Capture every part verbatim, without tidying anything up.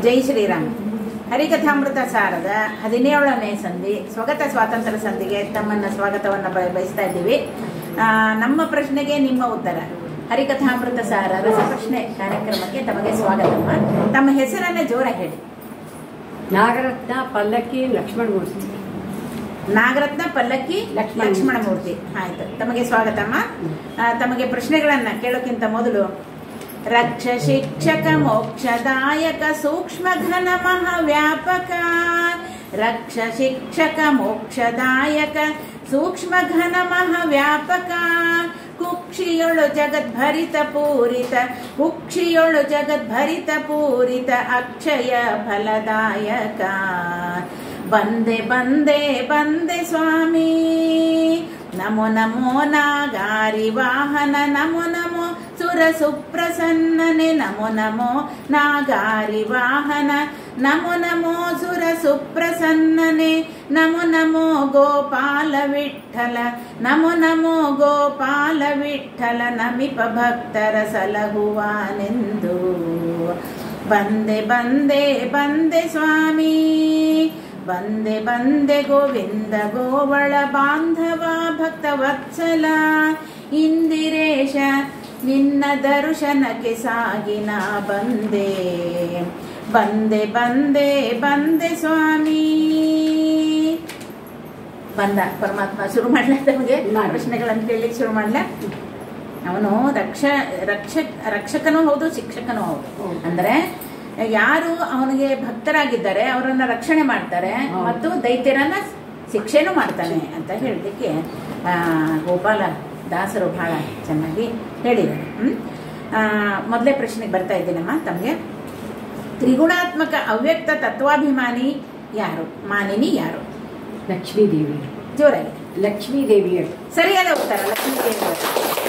ಜೈ ಶ್ರೀರಾಮ್. ಹರಿಕಥಾಮೃತ ಸಾರದ ಹದಿನೇಳನೇ ಸಂಧಿ ಸ್ವಗತ ಸ್ವಾತಂತ್ರ್ಯ ಸಂಧಿಗೆ ತಮ್ಮನ್ನ ಸ್ವಾಗತವನ್ನು ಬಯಸ್ತಾ ಇದ್ದೀವಿ. ನಮ್ಮ ಪ್ರಶ್ನೆಗೆ ನಿಮ್ಮ ಉತ್ತರ. ಹರಿಕಥಾಮೃತ ಸಾರ ರಸಪ್ರಶ್ನೆ ಕಾರ್ಯಕ್ರಮಕ್ಕೆ ತಮಗೆ ಸ್ವಾಗತಮ್ಮ. ತಮ್ಮ ಹೆಸರನ್ನ ಜೋರ ಹೇಳಿ. ನಾಗರತ್ನ ಪಲ್ಲಕ್ಕಿ ಲಕ್ಷ್ಮಣಮೂರ್ತಿ. ನಾಗರತ್ನ ಪಲ್ಲಕ್ಕಿ ಲಕ್ಷ್ಮಣಮೂರ್ತಿ. ಆಯ್ತು, ತಮಗೆ ಸ್ವಾಗತಮ್ಮ. ತಮಗೆ ಪ್ರಶ್ನೆಗಳನ್ನ ಕೇಳೋಕ್ಕಿಂತ ಮೊದಲು ರಕ್ಷ ಶಿಕ್ಷಕ ಮೋಕ್ಷದಾಯಕ ಸೂಕ್ಷ್ಮ ಘನ ಮಹಾವ್ಯಾಪಕ ರಕ್ಷ ಶಿಕ್ಷಕ ಮೋಕ್ಷದಾಯಕ ಸೂಕ್ಷ್ಮ ಘನ ಮಹಾವ್ಯಾಪಕ ಕುಕ್ಷಿಯೊಳು ಜಗದ್ಭರಿತ ಪೂರಿತ ಕುಕ್ಷಿಯೊಳು ಜಗದ್ಭರಿತ ಪೂರಿತ ಅಕ್ಷಯ ಫಲದಾಯಕ ಬಂದೆ ಬಂದೆ ಬಂದೆ ಸ್ವಾಮಿ ನಮೋ ನಮೋ ನಾಗಾರಿ ವಾಹನ ನಮೋ ನಮೋ ಸುರ ಸುಪ್ರಸನ್ನನೆ ನಮೋ ನಮೋ ನಾಗಾರಿ ವಾಹನ ನಮೋ ನಮೋ ಸುರ ಸುಪ್ರಸನ್ನನೆ ನಮೋ ನಮೋ ಗೋಪಾಲ ವಿಠಲ ನಮೋ ನಮೋ ಗೋಪಾಲ ವಿಠಲ ನಮಿಪ ಭಕ್ತರ ಸಲಹುವಾನೆಂದು ಬಂದೆ ಬಂದೆ ಬಂದೆ ಸ್ವಾಮಿ ಬಂದೆ ಬಂದೆ ಗೋವಿಂದ ಗೋವಳ ಬಾಂಧವ ಭಕ್ತ ವತ್ಸಲ ಇಂದಿರೇಶ ನಿನ್ನ ದರ್ಶನಕ್ಕೆ ಸಾಗಿನ ಬಂದೆ ಬಂದೆ ಬಂದೆ ಬಂದೆ ಸ್ವಾಮಿ. ಬಂದ ಪರಮಾತ್ಮ. ಶುರು ಮಾಡ್ಲ ತಮಗೆ ಪ್ರಶ್ನೆಗಳನ್ನು ಕೇಳಲಿಕ್ಕೆ ಶುರು ಮಾಡ್ಲ. ಅವನು ರಕ್ಷ ರಕ್ಷಕ್ ರಕ್ಷಕನೂ ಹೌದು, ಶಿಕ್ಷಕನೂ ಹೌದು. ಅಂದ್ರೆ ಯಾರು ಅವನಿಗೆ ಭಕ್ತರಾಗಿದ್ದಾರೆ ಅವರನ್ನ ರಕ್ಷಣೆ ಮಾಡ್ತಾರೆ ಮತ್ತು ದೈತ್ಯರನ್ನ ಶಿಕ್ಷೆನೂ ಮಾಡ್ತಾನೆ ಅಂತ ಹೇಳಲಿಕ್ಕೆ ಆ ಗೋಪಾಲ ದಾಸರು ಬಹಳ ಚೆನ್ನಾಗಿ ಹೇಳಿದ್ದಾರೆ. ಹ್ಮ್ ಮೊದಲೇ ಪ್ರಶ್ನೆಗೆ ಬರ್ತಾ ಇದ್ದೀನಮ್ಮ ತಮಗೆ. ತ್ರಿಗುಣಾತ್ಮಕ ಅವ್ಯಕ್ತ ತತ್ವಾಭಿಮಾನಿ ಯಾರು? ಮಾನಿನಿ ಯಾರು? ಲಕ್ಷ್ಮೀ ದೇವಿ. ಜೋರಾಗಿ. ಲಕ್ಷ್ಮೀ ದೇವಿಯರು. ಸರಿಯಾದ ಉತ್ತರ, ಲಕ್ಷ್ಮೀ ದೇವಿಯರು.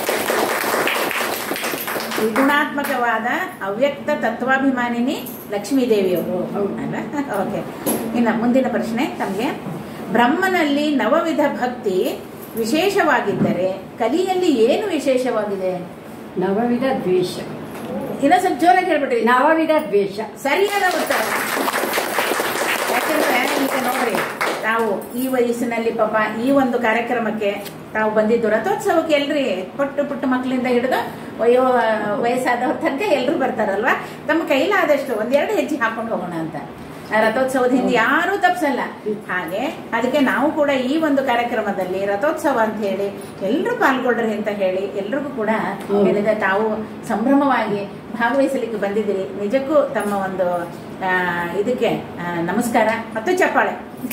ತ್ರಿಗುಣಾತ್ಮಕವಾದ ಅವ್ಯಕ್ತ ತತ್ವಾಭಿಮಾನಿನಿ ಲಕ್ಷ್ಮೀ ದೇವಿಯವರು ಅಲ್ವಾ? ಓಕೆ. ಇನ್ನು ಮುಂದಿನ ಪ್ರಶ್ನೆ ತಮಗೆ. ಬ್ರಹ್ಮನಲ್ಲಿ ನವವಿಧ ಭಕ್ತಿ ವಿಶೇಷವಾಗಿದ್ದರೆ ಕಲಿಯಲ್ಲಿ ಏನು ವಿಶೇಷವಾಗಿದೆ? ನವವಿಧ ದ್ವೇಷ. ಇನ್ನೊಂದು ಸ್ವಲ್ಪ ಜೋರಾಗಿ ಹೇಳ್ಬಿಟ್ರಿ. ನವವಿಧ ದ್ವೇಷ. ಸರಿಯಾದ ಉತ್ತರ. ಯಾಕಂದ್ರೆ ಈಗ ನೋಡ್ರಿ, ತಾವು ಈ ವಯಸ್ಸಿನಲ್ಲಿ ಪಾಪ ಈ ಒಂದು ಕಾರ್ಯಕ್ರಮಕ್ಕೆ ತಾವು ಬಂದಿದ್ದು ರಥೋತ್ಸವಕ್ಕೆ ಎಲ್ರಿ ಪುಟ್ಟ ಪುಟ್ಟ ಮಕ್ಕಳಿಂದ ಹಿಡಿದು ವಯೋ ವಯಸ್ಸಾದವ್ರ ತನಕ ಎಲ್ರು ಬರ್ತಾರಲ್ವಾ? ತಮ್ಮ ಕೈಲಾದಷ್ಟು ಒಂದೆರಡು ಹೆಜ್ಜೆ ಹಾಕೊಂಡು ಹೋಗೋಣ ಅಂತ. ರಥೋತ್ಸವದ ಹಿಂದೆ ಯಾರೂ ತಪ್ಸಲ್ಲ. ಹಾಗೆ ಅದಕ್ಕೆ ನಾವು ಕೂಡ ಈ ಒಂದು ಕಾರ್ಯಕ್ರಮದಲ್ಲಿ ರಥೋತ್ಸವ ಅಂತ ಹೇಳಿ ಎಲ್ರು ಪಾಲ್ಗೊಳ್ರಿ ಅಂತ ಹೇಳಿ ಎಲ್ರಿಗೂ ಕೂಡ ಹೇಳಿದ ತಾವು ಸಂಭ್ರಮವಾಗಿ ಭಾಗವಹಿಸಲಿಕ್ಕೆ ಬಂದಿದ್ದೀರಿ. ನಿಜಕ್ಕೂ ತಮ್ಮ ಒಂದು ಇದಕ್ಕೆ ನಮಸ್ಕಾರ ಮತ್ತು ಚಪ್ಪಾಳೆ.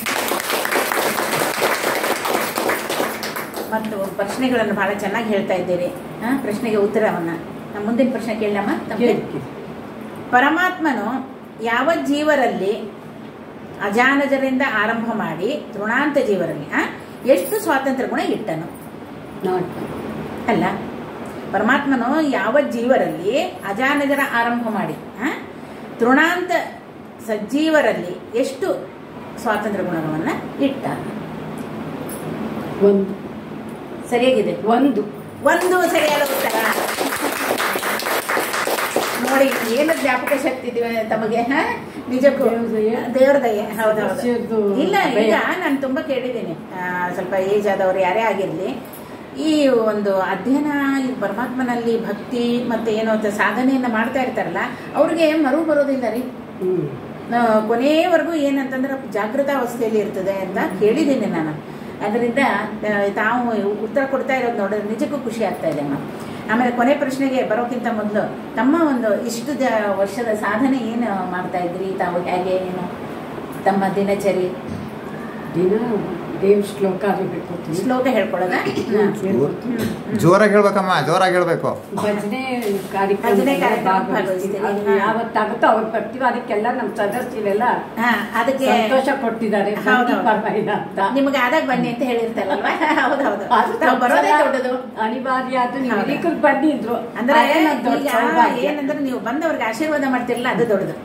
ಮತ್ತು ಪ್ರಶ್ನೆಗಳನ್ನು ಬಹಳ ಚೆನ್ನಾಗಿ ಹೇಳ್ತಾ ಇದ್ದೀರಿ. ಪ್ರಶ್ನೆಗೆ ಉತ್ತರವನ್ನ ಮುಂದಿನ ಪ್ರಶ್ನೆ ಕೇಳಮ್ಮ ತಮಗೆ. ಪರಮಾತ್ಮನು ಯಾವ ಜೀವರಲ್ಲಿ ಅಜಾನಜರಿಂದ ಆರಂಭ ಮಾಡಿ ತೃಣಾಂತ ಜೀವರಲ್ಲಿ ಎಷ್ಟು ಸ್ವಾತಂತ್ರ್ಯ ಗುಣ ಇಟ್ಟನು? ಅಲ್ಲ, ಪರಮಾತ್ಮನು ಯಾವ ಜೀವರಲ್ಲಿ ಅಜಾನಜರ ಆರಂಭ ಮಾಡಿ ತೃಣಾಂತ ಸಜ್ಜೀವರಲ್ಲಿ ಎಷ್ಟು ಸ್ವಾತಂತ್ರ್ಯ ಗುಣಗಳನ್ನ ಇಟ್ಟ? ಒಂದು. ಸರಿಯಾಗಿದೆ. ಒಂದು ಒಂದು ಸರಿಯಾದ ಉತ್ತರ. ನೋಡಿ ಏನು ಜ್ಞಾಪಕ ಶಕ್ತಿ ಇದೀವಿ ತಮಗೆ. ನಿಜಕ್ಕೂ ದೇವ್ರ ದಯೆ. ಹೌದೌದು. ಇಲ್ಲ, ಈಗ ನಾನು ತುಂಬಾ ಕೇಳಿದ್ದೀನಿ, ಸ್ವಲ್ಪ ಏಜ್ ಆದವ್ರು ಯಾರೇ ಆಗಿರ್ಲಿ, ಈ ಒಂದು ಅಧ್ಯಯನ ಪರಮಾತ್ಮನಲ್ಲಿ ಭಕ್ತಿ ಮತ್ತೆ ಏನೋ ಸಾಧನೆಯನ್ನ ಮಾಡ್ತಾ ಇರ್ತಾರಲ್ಲ ಅವ್ರಿಗೆ ಮರು ಬರೋದಿಲ್ಲ ರೀ. ಕೊನೆಯವರೆಗೂ ಏನಂತಂದ್ರೆ ಜಾಗೃತ ಅವಸ್ಥೆಯಲ್ಲಿ ಇರ್ತದೆ ಅಂತ ಕೇಳಿದ್ದೀನಿ ನಾನು. ಅದರಿಂದ ತಾವು ಉತ್ತರ ಕೊಡ್ತಾ ಇರೋದು ನೋಡಿದ್ರೆ ನಿಜಕ್ಕೂ ಖುಷಿ ಆಗ್ತಾ ಇದೆ ಅಮ್ಮ. ಆಮೇಲೆ ಕೊನೆ ಪ್ರಶ್ನೆಗೆ ಬರೋಕ್ಕಿಂತ ಮೊದಲು ತಮ್ಮ ಒಂದು ಇಷ್ಟು ವರ್ಷದ ಸಾಧನೆ ಏನು ಮಾಡ್ತಾ ಇದ್ರಿ ತಾವು? ಹೇಗೆ ಏನು ತಮ್ಮ ದಿನಚರಿ? ದಿನ ದೇವ್ ಶ್ಲೋಕ ಶ್ಲೋಕ ಹೇಳ್ಕೊಳ್ಳೋದ? ಜೋರಾಗಿ ಹೇಳ್ಬೇಕಮ್ಮ, ಜೋರಾಗಿ ಹೇಳ್ಬೇಕು. ಭಜನೆ ಕಾರ್ಯಕ್ರಮ ಯಾವತ್ತಾಗುತ್ತೋ ಅವ್ರು ಬರ್ತೀವಿ. ಅದಕ್ಕೆಲ್ಲ ನಮ್ಮ ಸದಸ್ಯರೆಲ್ಲ ಅದಕ್ಕೆ ಸಂತೋಷ ಕೊಟ್ಟಿದ್ದಾರೆ. ನಿಮ್ಗೆ ಆದಾಗ ಬನ್ನಿ ಅಂತ ಹೇಳಿರ್ತಾರಲ್ವಾ? ಹೌದೌದು, ಬರೋದೇ ದೊಡ್ಡದು. ಅನಿವಾರ್ಯ. ಅದು ನೀವು ಇದಕ್ಕೆ ಬಂದಿದ್ರು ಅಂದ್ರೆ ಏನಂದ್ರೆ ನೀವು ಬಂದವ್ರಿಗೆ ಆಶೀರ್ವಾದ ಮಾಡ್ತಿರಲ್ಲ, ಅದು ದೊಡ್ಡದು.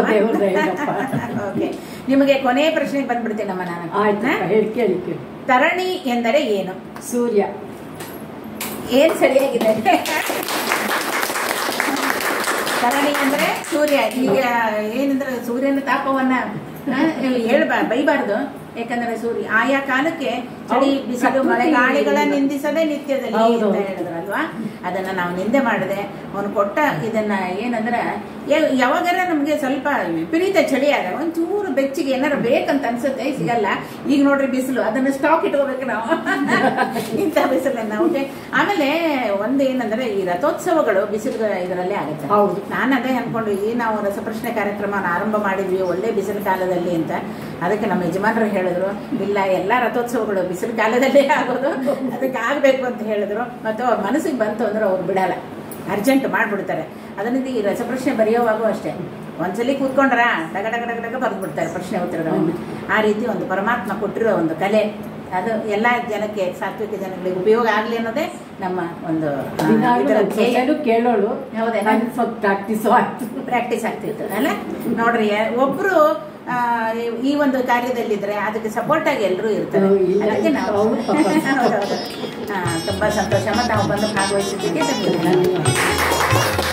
ಓಕೆ, ನಿಮಗೆ ಕೊನೆಯ ಪ್ರಶ್ನೆಗೆ ಬಂದ್ಬಿಡ್ತೀನಮ್ಮ ನಾನು. ಆಯ್ತಾ? ಹೇಳ್ಕೇಳಿ. ತರಣಿ ಎಂದರೆ ಏನು? ಸೂರ್ಯ. ಏನ್ ಸರಿಯಾಗಿದೆ. ಸರಣಿ ಅಂದ್ರೆ ಸೂರ್ಯ. ಈಗ ಏನಂದ್ರೆ ಸೂರ್ಯನ ತಾಪವನ್ನ ಹೇಳ್ಬಾ ಬೈಬಾರ್ದು. ಯಾಕಂದ್ರೆ ಸೂರ್ಯ ಆಯಾ ಕಾಲಕ್ಕೆ ಚಳಿ ಬಿಸಿಲು ಮಳೆ ಗಾಳಿಗಳ ನಿಂದಿಸದೆ ನಿತ್ಯದಲ್ಲಿ ಅಂತ ಹೇಳಿದ್ರಲ್ವಾ. ಅದನ್ನ ನಾವು ನಿಂದೆ ಮಾಡದೆ ಅವನು ಕೊಟ್ಟ ಇದನ್ನ ಏನಂದ್ರೆ ಯಾವಾಗಾರ ನಮ್ಗೆ ಸ್ವಲ್ಪ ವಿಪರೀತ ಚಳಿ ಆಗ ಒಂಚೂರು ಬೆಚ್ಚಿಗೆ ಏನಾರ ಬೇಕಂತ ಅನ್ಸುತ್ತೆ, ಸಿಗಲ್ಲ. ಈಗ ನೋಡ್ರಿ ಬಿಸಿಲು, ಅದನ್ನ ಸ್ಟಾಕ್ ಇಟ್ಕೋಬೇಕು ನಾವು ಇಂಥ ಬಿಸಿಲನ್ನ. ಓಕೆ. ಆಮೇಲೆ ಒಂದು ಏನಂದ್ರೆ ಈ ರಥೋತ್ಸವಗಳು ಬಿಸಿಲು ಇದರಲ್ಲೇ ಆಗುತ್ತೆ. ನಾನು ಅದೇ ಅನ್ಕೊಂಡು ಈ ನಾವು ರಸಪ್ರಶ್ನೆ ಕಾರ್ಯಕ್ರಮನ ಆರಂಭ ಮಾಡಿದ್ವಿ ಒಳ್ಳೆ ಬಿಸಿಲು ಕಾಲದಲ್ಲಿ ಅಂತ. ಅದಕ್ಕೆ ನಮ್ಮ ಯಜಮಾನರು ಹೇಳಿದ್ರು, ಇಲ್ಲ ಎಲ್ಲಾ ರಥೋತ್ಸವಗಳು ಬಿಸಿಲು ಕಾಲದಲ್ಲೇ ಆಗೋದು, ಅದಕ್ಕೆ ಆಗ್ಬೇಕು ಅಂತ ಹೇಳಿದ್ರು. ಮತ್ತು ಅವ್ರ ಮನಸ್ಸಿಗೆ ಬಂತು ಅಂದ್ರೆ ಅವ್ರು ಬಿಡಲ್ಲ, ಅರ್ಜೆಂಟ್ ಮಾಡ್ಬಿಡ್ತಾರೆ. ಅದರಿಂದ ಈ ರಸಪ್ರಶ್ನೆ ಬರೆಯೋವಾಗೂ ಅಷ್ಟೇ, ಒಂದ್ಸಲಿ ಕೂತ್ಕೊಂಡ್ರ ಡಗ ಡಗ ಡಗ ಡಗ ಬರೆದು ಬಿಡ್ತಾರೆ ಪ್ರಶ್ನೆ ಉತ್ತರಗಳನ್ನು. ಆ ರೀತಿ ಒಂದು ಪರಮಾತ್ಮ ಕೊಟ್ಟಿರೋ ಒಂದು ಕಲೆ, ಅದು ಎಲ್ಲಾ ಜನಕ್ಕೆ ಸಾತ್ವಿಕ ಜನಗಳಿಗೆ ಉಪಯೋಗ ಆಗ್ಲಿ ಅನ್ನೋದೇ ನಮ್ಮ ಒಂದು ಕೇಳೋಳು. ಪ್ರಾಕ್ಟೀಸ್ ಪ್ರಾಕ್ಟೀಸ್ ಆಗ್ತಿತ್ತು ಅಲ್ಲ. ನೋಡ್ರಿ, ಒಬ್ರು ಈ ಒಂದು ಕಾರ್ಯದಲ್ಲಿದ್ರೆ ಅದಕ್ಕೆ ಸಪೋರ್ಟ್ ಆಗಿ ಎಲ್ಲರೂ ಇರ್ತಾರೆ. ಅದಕ್ಕೆ ನಾವು ತುಂಬಾ ಸಂತೋಷ. ಮತ್ತು ನಾವು ಬಂದು ಭಾಗವಹಿಸಿದ್ದಕ್ಕೆ